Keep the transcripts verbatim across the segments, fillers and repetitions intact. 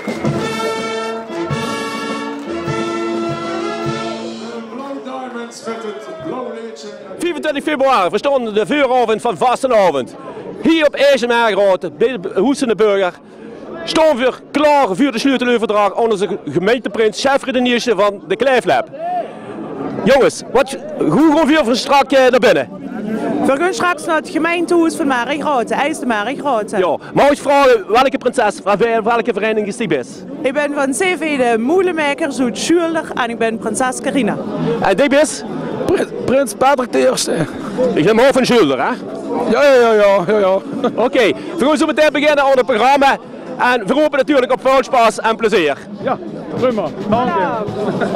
vijfentwintig februari verstonden de vuuravond van Vastenavond. Hier op IJsselmeergraad, bij de Hoesenburger, staan we klaar voor de sleuteloverdracht aan onze gemeenteprins, chefredenier van de Kleeflab. Jongens, wat, hoe gaan we voor strak naar binnen? We gaan straks naar het gemeentehuis van Marigraten, IJsselmeergraten. Ja, mag ik vragen welke prinses, van welke vereniging is die best? Ik ben van C V de Moelenmaker Zoet Schuurder en ik ben prinses Carina. En die best? Prins Patrick de Eerste. Ik ben hoofd van Schulder, hè? Ja, ja, ja, ja, ja. Oké, okay, we gaan zo meteen beginnen aan het programma. En we hopen natuurlijk op veel spaas en plezier. Ja, prima. Dank je.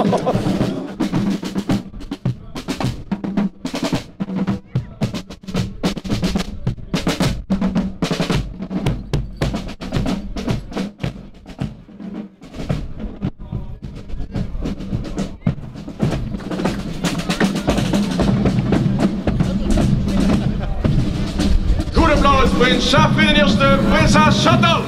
Prins chefredenier de prinses Chantal.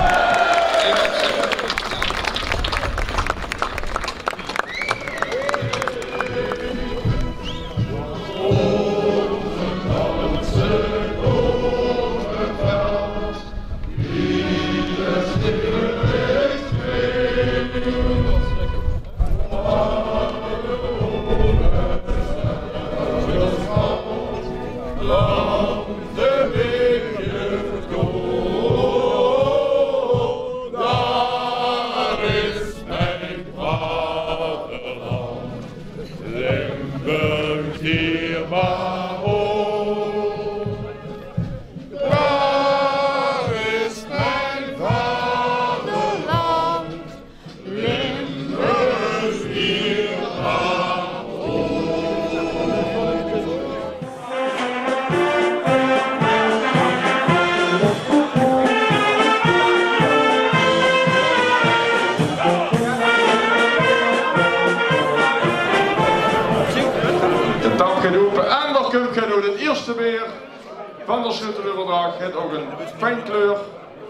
Het eerste weer van de sleuteloverdracht heeft ook een fijn kleur.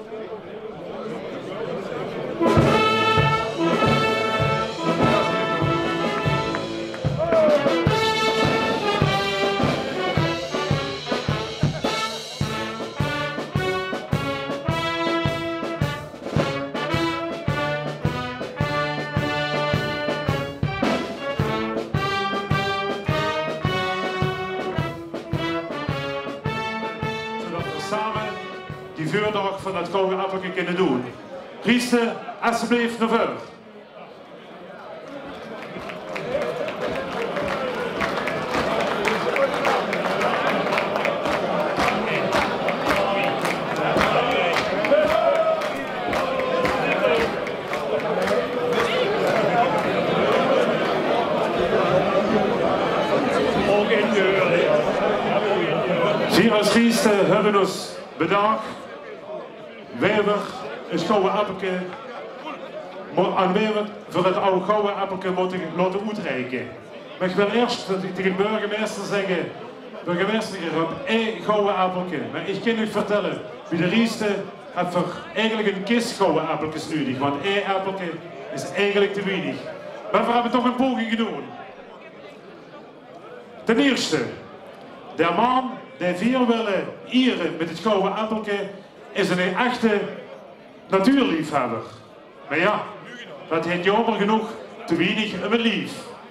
Samen die vuurdag van het gouden appeltje kunnen doen. Rieste, alsjeblieft naar voren. Hier als Rieste hebben we ons bedankt. Weber, een gouden appeltje. Aan Weber voor het oude gouden appeltje moeten laten uitreiken. Maar ik wil eerst tegen de burgemeester zeggen: burgemeester, je hebt één gouden appeltje. Maar ik kan u vertellen, bij de Rieste heeft er eigenlijk een kist gouden appeltjes nodig. Want één appeltje is eigenlijk te weinig. Maar we hebben toch een poging gedaan. Ten eerste, de man die vier willen ieren met het gouden appeltje is een echte natuurliefhebber. Maar ja, dat heet jammer genoeg te weinig een lief.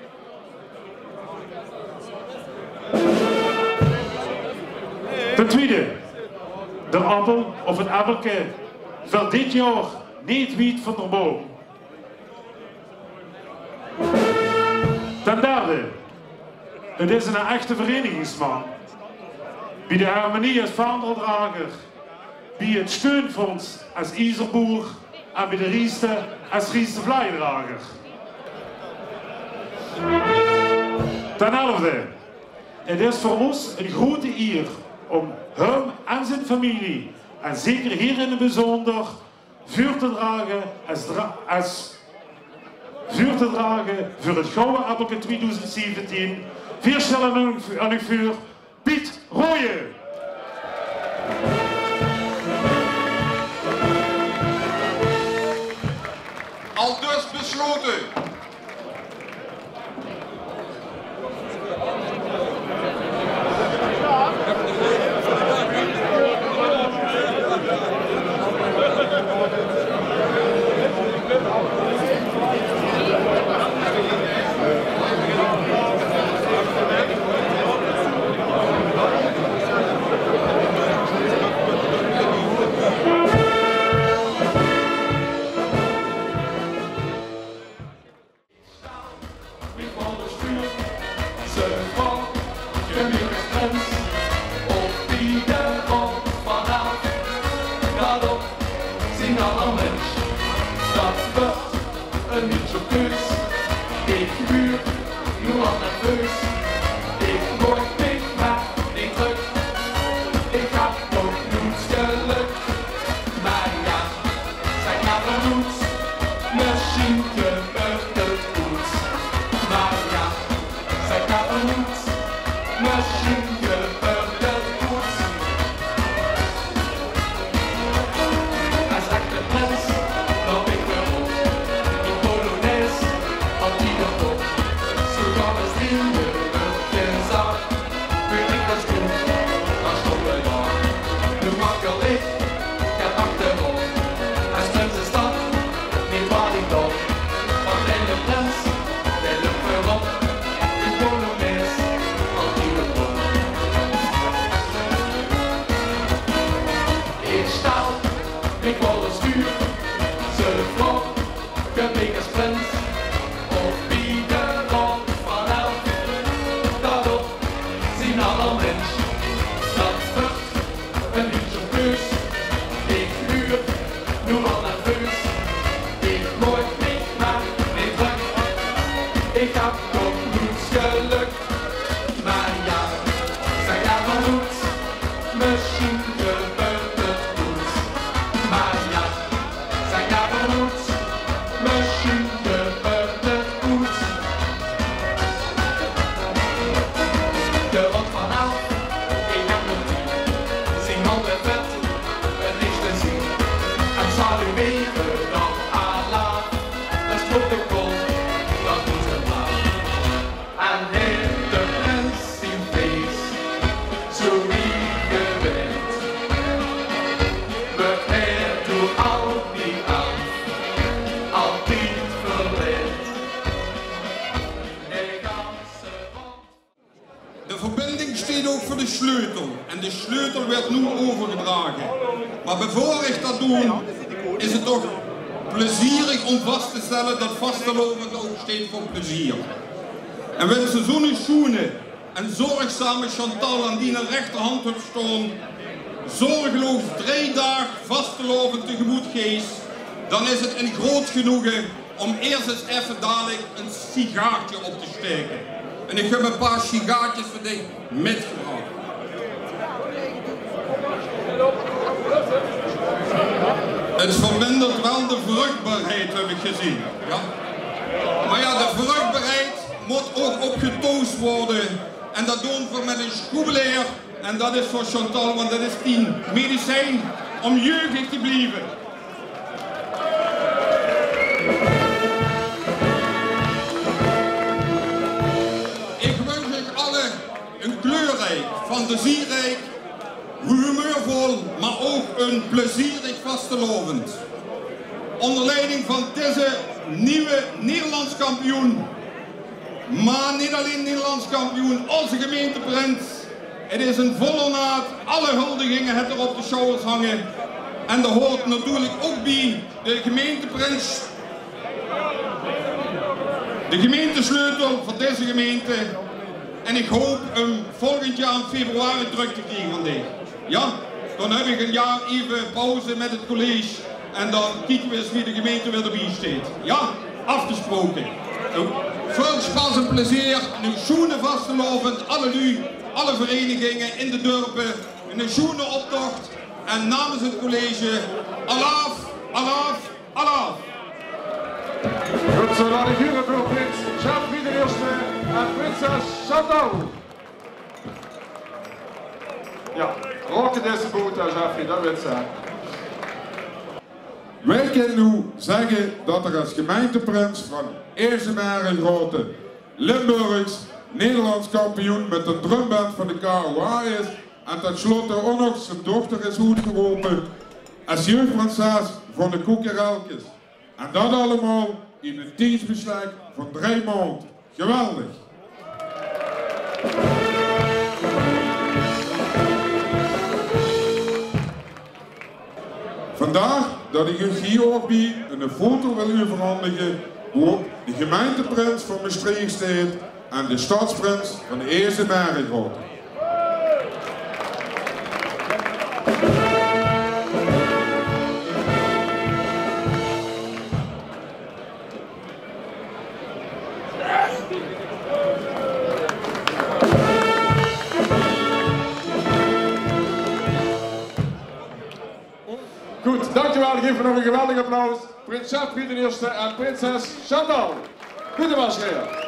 Ten tweede, de appel of het appeltje valt dit jaar niet wiet van de boom. Ten derde, het is een echte verenigingsman. Bij de Harmonie als vaandeldrager, bij het Steunfonds als Iserboer en bij de Rieste als Rieste Vleidrager. Ten elfde, het is voor ons een grote eer om hem en zijn familie, en zeker hier in het bijzonder, vuur te dragen als, dra als vuur te dragen voor het Gouden Appeltje twintig zeventien. Vier stellen aan uw vuur, Piet Rooyen. Schouten. En de sleutel werd nu overgedragen. Maar bevorigt dat doen, is het toch plezierig om vast te stellen dat vastelovend ook steeds voor plezier. En wenn ze zo'n schoenen en zorgzame Chantal aan die rechterhand hebt staan, zorgeloos drie dagen vastelovend tegemoet geest, dan is het een groot genoegen om eerst eens even dadelijk een sigaartje op te steken. En ik heb een paar sigaartjes voor dich metgebracht. Het vermindert wel de vruchtbaarheid, heb ik gezien. Ja? Maar ja, de vruchtbaarheid moet ook opgetoost worden. En dat doen we met een schroebeleer. En dat is voor Chantal, want dat is die medicijn om jeugdig te blijven. Ik wens u allen een kleurrijk, fantasierijk, humeurvol, maar ook een plezierig vastelovend. Onder leiding van deze nieuwe Nederlands kampioen. Maar niet alleen Nederlands kampioen, onze gemeenteprins. Het is een volle naad, alle huldigingen het er op de schouders hangen. En er hoort natuurlijk ook bij de gemeenteprins. De gemeentesleutel voor deze gemeente. En ik hoop hem volgend jaar in februari terug te krijgen van deze. Ja, dan heb ik een jaar even pauze met het college. En dan kijken we eens wie de gemeente weer erbij staat. Ja, afgesproken. Veel spaas en plezier, een schoenen vastelovend, alle lu, alle verenigingen in de dorpen, een schoenen optocht. En namens het college, alaaf, alaaf, alaaf. Goed zo, naar de juryprins, Jeffrey de Eerste en prinses Chantal. Ja, roken deze boot, Jeffrey, dat weet ze. kan nu zeggen dat er als gemeenteprins van Eesemerengrote Limburgs Nederlands kampioen met een drumband van de K O A is. En tenslotte ook nog zijn dochter is goed geroepen als jeugdprinses van de Koekerelkes. En dat allemaal in een tijdsbestek van drie maanden. Geweldig! Vandaag dat ik u hier ook bij een foto wil u verhandigen hoe de gemeenteprins van Maastricht staat en de stadsprins van de Eesemerengrote. Goed, dankjewel. Ik geef nog een geweldig applaus. Prins Sjefried ten eerste en prinses Chantal. Goedemiddag, schreeuwen.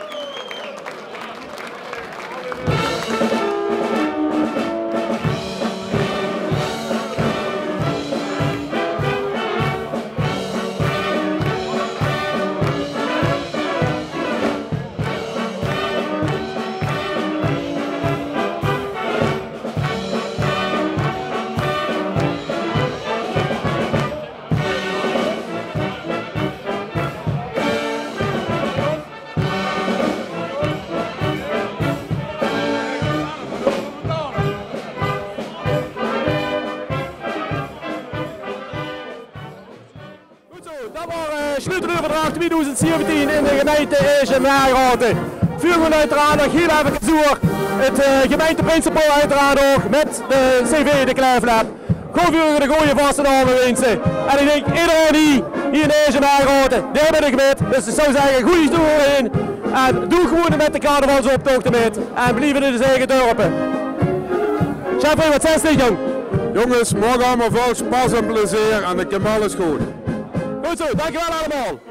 Dat was sluitoverdracht tweeduizend zeventien in de gemeente Eesemerengrote. Vuren uiteraard nog heel even zoek. Het uh, gemeenteprincipaal uiteraard ook met de C V de Kleiflap. Gewoon vuren de goede vaste namen wensen. En ik denk iedereen die hier in Eesemerengrote, daar ben ik met. Dus ik zou zeggen, goede stoel in. En doe gewoon met de carnavalsoptochten met. En blijven in de eigen dorpen. Chef, wat zegt dit, jong? Jongens, morgen allemaal veel spas en plezier en de kamal is goed. Goed zo, dankjewel allemaal.